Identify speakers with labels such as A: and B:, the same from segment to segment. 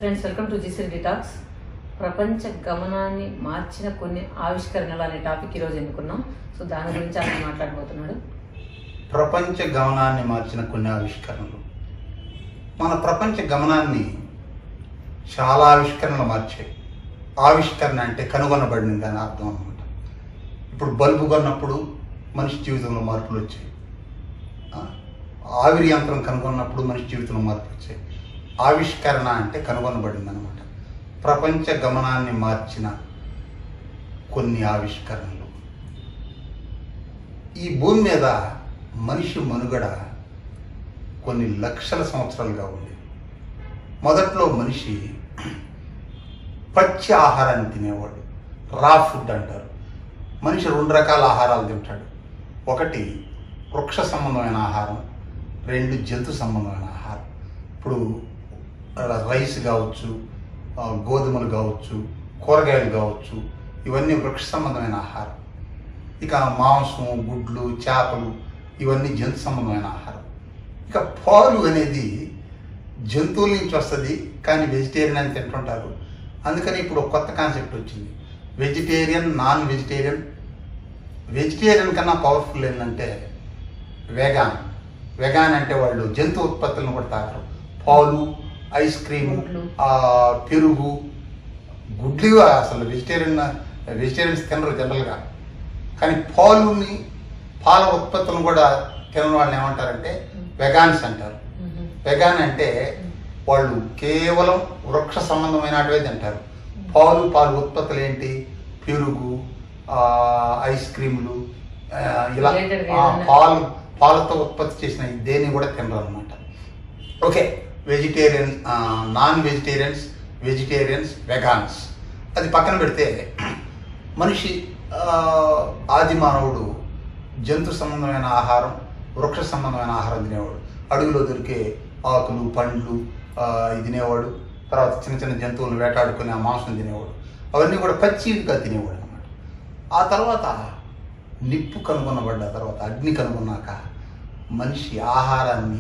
A: Friends, welcome to జిసిల్ detox. ప్రపంచ గమనాన్ని మార్చిన కొన్ని ఆవిష్కరణలు అనే టాపిక్ ఈరోజు ఎన్నుకున్నాం. సో దాని గురించి ఆయన మాట్లాడబోతున్నాడు.
B: ప్రపంచ గమనాన్ని మార్చిన కొన్ని ఆవిష్కరణలు. మన ప్రపంచ గమనాన్ని చాలా ఆవిష్కరణలు మార్చాయి. ఆవిష్కరణ అంటే కనుగొనబడింది అని అర్థం అనమాట. ఇప్పుడు బల్బు కొన్నప్పుడు మనిషి జీవితంలో మార్పులు వచ్చాయి. ఆవిరి యంత్రం కనుగొన్నప్పుడు మనిషి జీవితంలో మార్పులు వచ్చాయి. ఆవిష్కరణ అంటే కనుగొనబడింది అనమాట. ప్రపంచ గమనాన్ని మార్చిన కొన్ని ఆవిష్కరణలు. ఈ భూమి మీద మనిషి మనుగడ కొన్ని లక్షల సంవత్సరాలుగా ఉంది. మొదట్లో మనిషి పచ్చి ఆహారాన్ని తినేవాడు, రా ఫుడ్ అంటారు. మనిషి రెండు రకాల ఆహారాలు తింటాడు. ఒకటి వృక్ష సంబంధమైన ఆహారం, రెండు జంతు సంబంధమైన ఆహారం. ఇప్పుడు రైస్ కావచ్చు, గోధుమలు కావచ్చు, కూరగాయలు కావచ్చు, ఇవన్నీ వృక్ష సంబంధమైన ఆహారం. ఇక మాంసం, గుడ్లు, చేపలు ఇవన్నీ జంతు సంబంధమైన ఆహారం. ఇక పాలు అనేది జంతువుల నుంచి వస్తుంది, కానీ వెజిటేరియన్ అని తింటుంటారు. అందుకని ఇప్పుడు ఒక కొత్త కాన్సెప్ట్ వచ్చింది, వెజిటేరియన్, నాన్ వెజిటేరియన్. వెజిటేరియన్ కన్నా పవర్ఫుల్ ఏంటంటే వెగాన్. వెగాన్ అంటే వాళ్ళు జంతు ఉత్పత్తులను కూడా తాగరు. పాలు, ఐస్ క్రీము, పెరుగు, గుడ్లు అసలు వెజిటేరియన్స్ తినరు జనరల్గా. కానీ పాల ఉత్పత్తులను కూడా తినని వాళ్ళని ఏమంటారంటే వెగాన్స్ అంటారు. వెగాన్ అంటే వాళ్ళు కేవలం వృక్ష సంబంధమైనటివే తింటారు. పాలు ఉత్పత్తులు ఏంటి, పెరుగు, ఐస్ క్రీములు, ఇలా పాలతో ఉత్పత్తి చేసిన దేన్ని కూడా తినరు అనమాట. Okay, vegetarian, non vegetarians, vegans అది పక్కన పెడితే, మనిషి ఆది మానవుడు జంతు సంబంధమైన ఆహారం, వృక్ష సంబంధమైన ఆహారం తినేవాడు. అడవిలో దొరికే ఆకులు, పండ్లు తినేవాడు. తర్వాత చిన్న చిన్న జంతువులను వేటాడుకుని ఆ మాంసం తినేవాడు. అవన్నీ కూడా పచ్చిగా తినేవాడు అన్నమాట. ఆ తర్వాత నిప్పు కనుగొనబడ్డ తర్వాత, అగ్ని కనుగొన్నాక మనిషి ఆహారాన్ని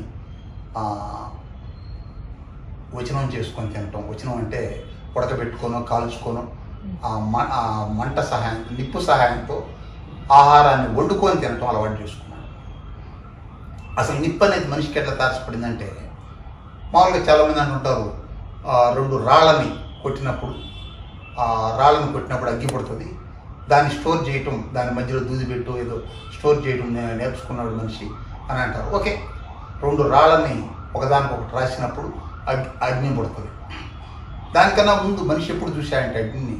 B: వచనం చేసుకొని తినటం. వచనం అంటే ఉడకబెట్టుకోనో కాల్చుకోనో ఆ మంట సహాయంతో, నిప్పు సహాయంతో ఆహారాన్ని వండుకొని తినటం అలవాటు చేసుకున్నాడు. అసలు నిప్పు అనేది మనిషికి ఎట్లా తారసపడిందంటే, మామూలుగా చాలామంది అంటుంటారు, రెండు రాళ్ళని కొట్టినప్పుడు అగ్గి పడుతుంది, దాన్ని స్టోర్ చేయటం, దాని మధ్యలో దూది పెట్టు ఏదో స్టోర్ చేయటం నేర్చుకున్నాడు మనిషి అని అంటారు. ఓకే, రెండు రాళ్ళని ఒకదానికొకటి రాసినప్పుడు అగ్ని పడుతుంది. దానికన్నా ముందు మనిషి ఎప్పుడు చూశాడంటే అగ్నిని,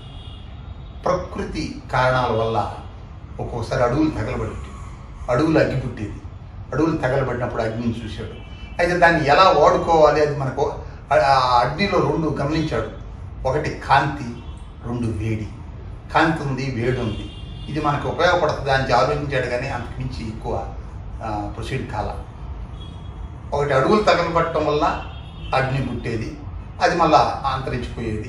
B: ప్రకృతి కారణాల వల్ల ఒక్కొక్కసారి అడవులు తగలబడేవి, అడవులు అగ్గి పుట్టేది. అడవులు తగలబడినప్పుడు అగ్నిని చూశాడు. అయితే దాన్ని ఎలా వాడుకోవాలి అది మనకు అగ్నిలో రెండు గమనించాడు. ఒకటి కాంతి, రెండు వేడి. కాంతి ఉంది, వేడి ఉంది, ఇది మనకు ఉపయోగపడుతుంది అని ఆలోచించాడు. కానీ అంతకు మించి ఎక్కువ ప్రొసీడ్ కాల. ఒకటి అడవులు తగలబడటం వల్ల అగ్ని పుట్టేది, అది మళ్ళా అంతరించిపోయేది,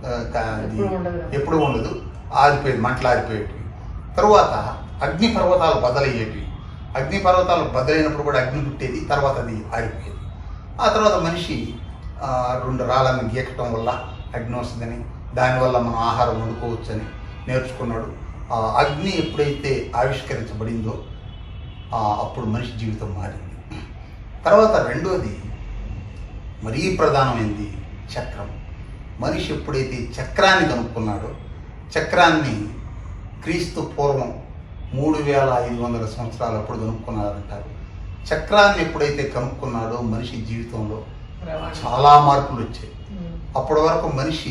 B: ఎప్పుడు ఉండదు, ఆరిపోయేది, మంటలు ఆరిపోయేటివి. తరువాత అగ్ని పర్వతాలు బదలయ్యేటివి. అగ్ని పర్వతాలు బదలైనప్పుడు కూడా అగ్ని పుట్టేది, తర్వాత అది ఆరిపోయేది. ఆ తర్వాత మనిషి రెండు రాళ్ళని గీకటం వల్ల అగ్ని వస్తుందని, దానివల్ల మనం ఆహారం వండుకోవచ్చని నేర్చుకున్నాడు. ఆ అగ్ని ఎప్పుడైతే ఆవిష్కరించబడిందో అప్పుడు మనిషి జీవితం మారింది. తర్వాత రెండోది మరీ ప్రధానమైనది చక్రం. మనిషి ఎప్పుడైతే చక్రాన్ని కనుక్కున్నాడో, చక్రాన్ని క్రీస్తు పూర్వం 3500 సంవత్సరాలు అప్పుడు కనుక్కున్నారంటారు. చక్రాన్ని ఎప్పుడైతే కనుక్కున్నాడో మనిషి జీవితంలో చాలా మార్పులు వచ్చాయి. అప్పటి వరకు మనిషి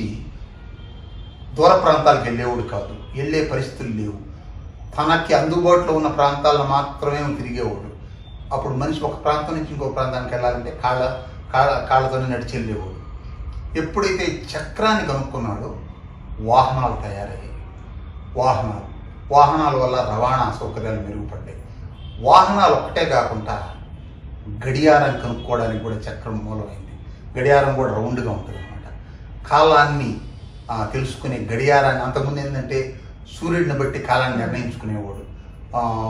B: దూర ప్రాంతాలకు వెళ్ళేవాడు కాదు, వెళ్ళే పరిస్థితులు లేవు. తనకి అందుబాటులో ఉన్న ప్రాంతాలను మాత్రమే తిరిగేవాడు. అప్పుడు మనిషి ఒక ప్రాంతం నుంచి ఇంకో ప్రాంతానికి వెళ్ళాలంటే కాళ్ళతోనే నడిచి వెళ్ళేవాడు. ఎప్పుడైతే చక్రాన్ని కనుక్కున్నాడో వాహనాలు తయారయ్యాయి. వాహనాల వల్ల రవాణా సౌకర్యాలు మెరుగుపడ్డాయి. వాహనాలు ఒక్కటే కాకుండా గడియారాన్ని కనుక్కోవడానికి కూడా చక్రం మూలమైంది. గడియారం కూడా రౌండ్గా ఉంటుంది అన్నమాట. కాలాన్ని తెలుసుకునే గడియారాన్ని, అంతకుముందు ఏంటంటే సూర్యుడిని బట్టి కాలాన్ని నిర్ణయించుకునేవాడు.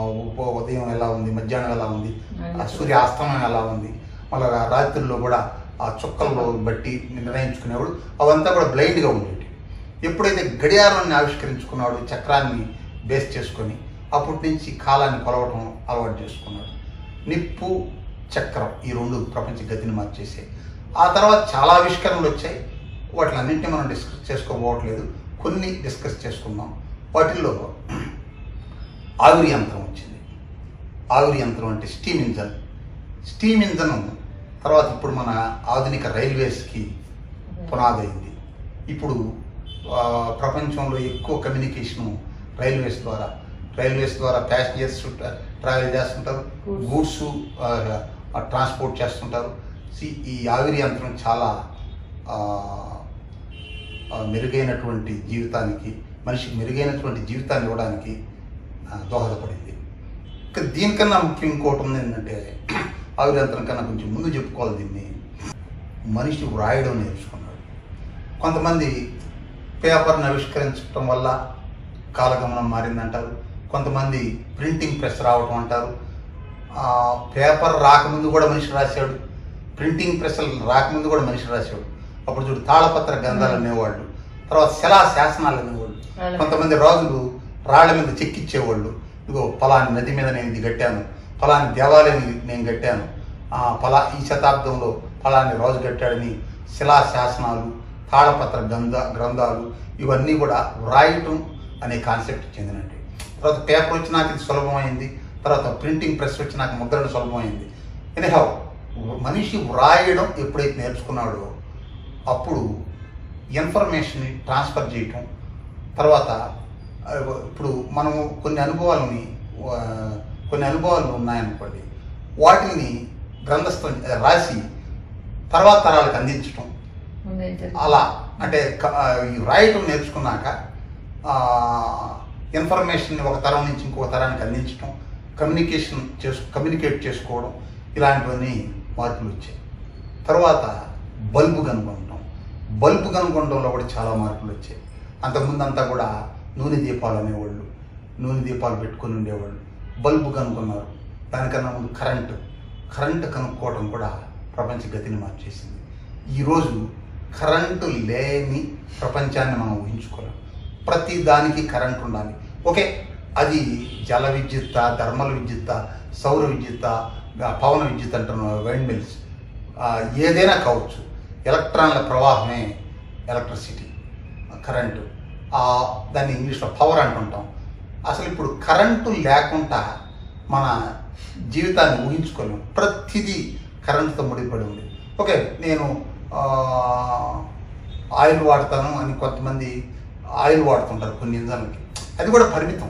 B: ఉదయం ఎలా ఉంది, మధ్యాహ్నం ఎలా ఉంది, సూర్యాస్తమయం ఎలా ఉంది, మళ్ళీ రాత్రుల్లో కూడా ఆ చుక్కల్లో బట్టి నిర్ణయించుకునేవాడు. అవంతా కూడా బ్లైండ్గా ఉండేవి. ఎప్పుడైతే గడియారాన్ని ఆవిష్కరించుకున్నాడు, చక్రాన్ని బేస్ చేసుకొని, అప్పటి నుంచి కాలాన్ని కొలవటం అలవాటు చేసుకున్నాడు. నిప్పు, చక్రం ఈ రెండు ప్రపంచ గతిని మార్చేసాయి. ఆ తర్వాత చాలా ఆవిష్కరణలు వచ్చాయి. వాటిలన్నింటినీ మనం డిస్కస్ చేసుకోబోవట్లేదు, కొన్ని డిస్కస్ చేసుకుందాం. వాటిల్లో ఆవిరి యంత్రం వచ్చింది. ఆవిరి యంత్రం అంటే స్టీమ్ ఇంజన్. స్టీమ్ ఇంజన్ తర్వాత ఇప్పుడు మన ఆధునిక రైల్వేస్కి పునాది అయింది. ఇప్పుడు ప్రపంచంలో ఎక్కువ కమ్యూనికేషను రైల్వేస్ ద్వారా ప్యాసింజర్స్ ట్రావెల్ చేస్తుంటారు, గూడ్స్ ట్రాన్స్పోర్ట్ చేస్తుంటారు. ఈ ఆవిరి యంత్రం చాలా మెరుగైనటువంటి జీవితానికి, మనిషికి మెరుగైనటువంటి జీవితాన్ని ఇవ్వడానికి దోహదపడింది. ఇంకా దీనికన్నా ముఖ్యం ఇంకోటి ఉంది ఏంటంటే, ఆవిరి యంత్రం కన్నా కొంచెం ముందు చెప్పుకోవాలి. దీన్ని మనిషి వ్రాయడం నేర్చుకున్నాడు. కొంతమంది పేపర్ని ఆవిష్కరించడం వల్ల కాలగమనం మారిందంటారు, కొంతమంది ప్రింటింగ్ ప్రెస్ రావటం అంటారు. పేపర్ రాకముందు కూడా మనిషి రాశాడు, ప్రింటింగ్ ప్రెస్లు రాకముందు కూడా మనిషి రాశాడు. అప్పుడు చూడు తాళపత్ర గ్రంథాలు అనేవాళ్ళు, తర్వాత శిలా శాసనాలు అనేవాళ్ళు. కొంతమంది రాజులు రాళ్ల మీద చెక్కిచ్చేవాళ్ళు. ఇదిగో పలాని నది మీద నేను ఇది కట్టాను, పలాని దేవాలయం నేను కట్టాను, ఈ శతాబ్దంలో పలాని రాజు కట్టాడని శిలా శాసనాలు, తాళపత్ర గ్రంథాలు ఇవన్నీ కూడా వ్రాయటం అనే కాన్సెప్ట్ చెందినట్టు. తర్వాత పేపర్ వచ్చినాక ఇది సులభమైంది, తర్వాత ప్రింటింగ్ ప్రెస్ వచ్చినాక ముద్రణ సులభమైంది. ఎనీహౌ మనిషి వ్రాయడం ఎప్పుడైతే నేర్చుకున్నాడో అప్పుడు ఇన్ఫర్మేషన్ని ట్రాన్స్ఫర్ చేయటం, తర్వాత ఇప్పుడు మనము కొన్ని అనుభవాలు ఉన్నాయనుకోండి, వాటిని గ్రంథస్థం రాసి తర్వాత తరాలకు అందించటం. అలా అంటే రాయటం నేర్చుకున్నాక ఇన్ఫర్మేషన్ని ఒక తరం నుంచి ఇంకొక తరానికి అందించటం, కమ్యూనికేట్ చేసుకోవడం, ఇలాంటివన్నీ మార్పులు వచ్చాయి. తర్వాత బల్బు కనుగొనడంలో కూడా చాలా మార్పులు వచ్చాయి. అంతకుముందు అంతా కూడా నూనె దీపాలు అనేవాళ్ళు, నూనె దీపాలు పెట్టుకొని ఉండేవాళ్ళు. బల్బు కనుగొన్నారు. దానికన్నా ముందు కరెంటు కనుక్కోవడం కూడా ప్రపంచ గతిని మార్చేసింది. ఈరోజు కరెంటు లేని ప్రపంచాన్ని మనం ఊహించుకోలేం. ప్రతి దానికి కరెంటు ఉండాలి. ఓకే, అది జల విద్యుత్త, థర్మల్ విద్యుత్త, సౌర విద్యుత్త, పవన విద్యుత్ అంటున్న వైండ్ మిల్స్, ఏదైనా కావచ్చు. ఎలక్ట్రాన్ల ప్రవాహమే ఎలక్ట్రిసిటీ, కరెంటు. దాన్ని ఇంగ్లీష్లో పవర్ అంటుంటాం. అసలు ఇప్పుడు కరెంటు లేకుండా మన జీవితాన్ని ఊహించుకోలేము. ప్రతిదీ కరెంటుతో ముడిపడి ఉంది. ఓకే, నేను ఆయిల్ వాడతాను అని కొంతమంది ఆయిల్ వాడుతుంటారు కొన్ని ఇంధనాలకి, అది కూడా పరిమితం.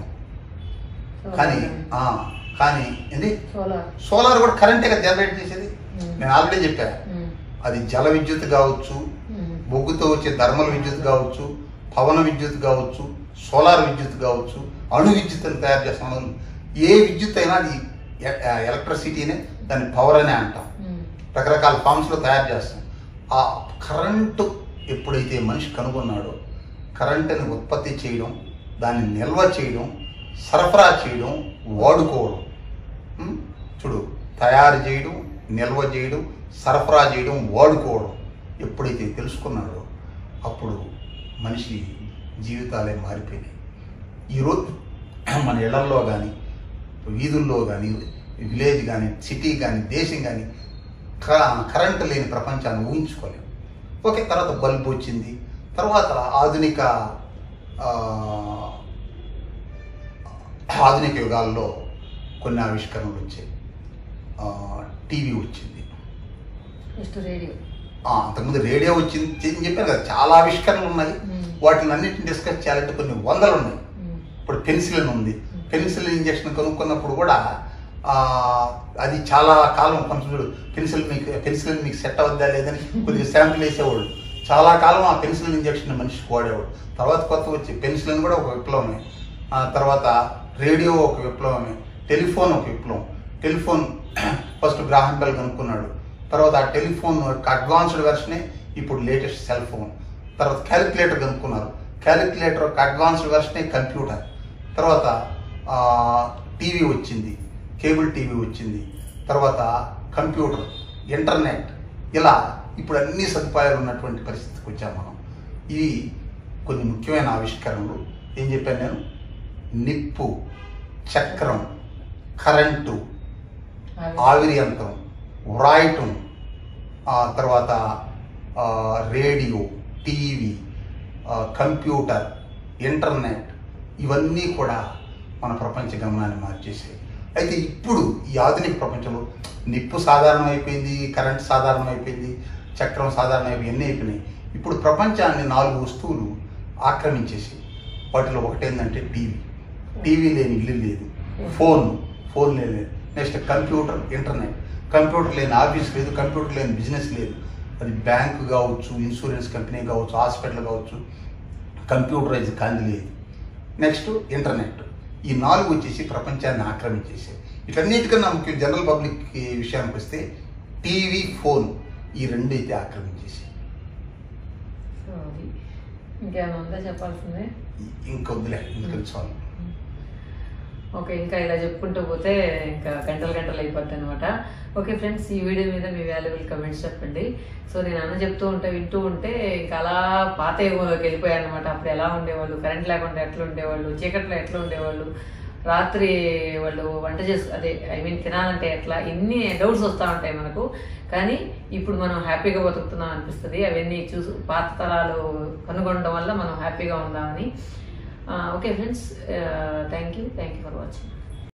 B: కానీ ఏంది, సోలార్ కూడా కరెంటే కదా జనరేట్ చేసేది. నేను ఆల్రెడీ చెప్పాను, అది జల విద్యుత్ కావచ్చు, బొగ్గుతో వచ్చే థర్మల్ విద్యుత్ కావచ్చు, పవన విద్యుత్ కావచ్చు, సోలార్ విద్యుత్ కావచ్చు, అణు విద్యుత్ అని తయారు చేస్తున్నాం. ఏ విద్యుత్ అయినా అది ఎలక్ట్రిసిటీనే, దాన్ని పవర్ అనే అంటాం. రకరకాల ఫామ్స్లో తయారు చేస్తాం. ఆ కరెంటు ఎప్పుడైతే మనిషి కనుగొన్నాడో, కరెంటుని ఉత్పత్తి చేయడం, దాన్ని నిల్వ చేయడం, సరఫరా చేయడం, వాడుకోవడం, చూడు, తయారు చేయడం, నిల్వ చేయడం, సరఫరా చేయడం, వాడుకోవడం ఎప్పుడైతే తెలుసుకున్నాడో అప్పుడు మనిషి జీవితాలే మారిపోయినాయి. ఈరోజు మన ఇళ్లల్లో కానీ, వీధుల్లో కానీ, విలేజ్ కానీ, సిటీ కానీ, దేశం కానీ కరెంటు లేని ప్రపంచాన్ని ఊహించుకోలేము. ఓకే, తర్వాత బల్బు వచ్చింది. తర్వాత ఆధునిక యుగాల్లో కొన్ని ఆవిష్కరణలు వచ్చాయి. టీవీ వచ్చింది, అంతకుముందు రేడియో వచ్చింది అని చెప్పాను కదా. చాలా ఆవిష్కరణలు ఉన్నాయి. వాటిని అన్నింటిని డిస్కస్ చేయాలంటే కొన్ని వందలు ఉన్నాయి. ఇప్పుడు పెన్సిలిన్ ఉంది. పెన్సిలిన్ ఇంజక్షన్ కనుక్కున్నప్పుడు కూడా అది చాలా కాలం కొంచెం పెన్సిలిన్ మీకు సెట్ అవుద్దా లేదని కొద్దిగా శాంపిల్ వేసేవాళ్ళు. చాలా కాలం ఆ పెన్సిలిన్ ఇంజక్షన్ మనిషికి వాడేవాడు. తర్వాత కొత్త వచ్చి పెన్సిలిన్ కూడా ఒక విప్లవమే. తర్వాత రేడియో ఒక విప్లవమే, టెలిఫోన్ ఒక విప్లవం. టెలిఫోన్ ఫస్ట్ గ్రాహం బెల్ కనుక్కున్నాడు. తర్వాత ఆ టెలిఫోన్ యొక్క అడ్వాన్స్డ్ వెర్షనే ఇప్పుడు లేటెస్ట్ సెల్ ఫోన్. తర్వాత క్యాలిక్యులేటర్ కనుక్కున్నారు. క్యాలిక్యులేటర్ యొక్క అడ్వాన్స్డ్ వెర్షనే కంప్యూటర్. తర్వాత టీవీ వచ్చింది, కేబుల్ టీవీ వచ్చింది. తర్వాత కంప్యూటర్, ఇంటర్నెట్, ఇలా ఇప్పుడు అన్ని సదుపాయాలు ఉన్నటువంటి పరిస్థితికి వచ్చాం మనం. ఇవి కొన్ని ముఖ్యమైన ఆవిష్కరణలు. ఏం చెప్పాను నేను? నిప్పు, చక్రం, కరెంటు, ఆవిరి యంత్రం, వ్రాయటం, తర్వాత రేడియో, టీవీ, కంప్యూటర్, ఇంటర్నెట్, ఇవన్నీ కూడా మన ప్రపంచ గమనాన్ని మార్చేసాయి. అయితే ఇప్పుడు ఈ ఆధునిక ప్రపంచంలో నిప్పు సాధారణం అయిపోయింది, కరెంట్ సాధారణం అయిపోయింది, చక్రం సాధారణం అయిపోయింది, ఎన్ని అయిపోయినాయి. ఇప్పుడు ప్రపంచాన్ని 4 వస్తువులు ఆక్రమించేసి, వాటిలో ఒకటేంటంటే టీవీ లేని ఇల్లు లేదు, ఫోన్ లేదు, నెక్స్ట్ కంప్యూటర్, ఇంటర్నెట్, కంప్యూటర్ లేని ఆఫీస్ లేదు, కంప్యూటర్ లేని బిజినెస్ లేదు. అది బ్యాంకు కావచ్చు, ఇన్సూరెన్స్ కంపెనీ కావచ్చు, హాస్పిటల్ కావచ్చు, కంప్యూటరైజ్ కాంది లేదు. Next internet. ఈ 4 వచ్చేసి ప్రపంచాన్ని ఆక్రమించేసాయి. ఇటన్నిటికన్నా ముఖ్యం జనరల్ పబ్లిక్ విషయానికి వస్తే టీవీ, ఫోన్, ఈ 2 అయితే ఆక్రమించేసాయి.
A: ఇంకేమైనా ఉందా చెప్పాల్సిందే?
B: ఇంకొద్దులే, ఇంకా చాలు.
A: ఓకే, ఇంకా ఇలా చెప్పుకుంటూ పోతే ఇంకా గంటలు అయిపోద్ది అనమాట. ఓకే ఫ్రెండ్స్, ఈ వీడియో మీద మీ వాల్యుబుల్ కమెంట్స్ చెప్పండి. సో నేను అన్న చెప్తూ ఉంటే వింటూ ఉంటే ఇంకా అలా పాత యుగంలోకి వెళ్ళిపోయాను అనమాట. అప్పుడు ఎలా ఉండేవాళ్ళు, కరెంట్ లేకుండా ఎట్లా ఉండేవాళ్ళు, చీకట్లో ఎట్లా ఉండేవాళ్ళు, రాత్రి వాళ్ళు వంట తినాలంటే ఎట్లా, ఇన్ని డౌట్స్ వస్తూ ఉంటాయి మనకు. కానీ ఇప్పుడు మనం హ్యాపీగా బతుకుతున్నాం అనిపిస్తుంది. అవన్నీ పాత తరాలు కనుగొనడం వల్ల మనం హ్యాపీగా ఉందామని. Okay friends, thank you for watching.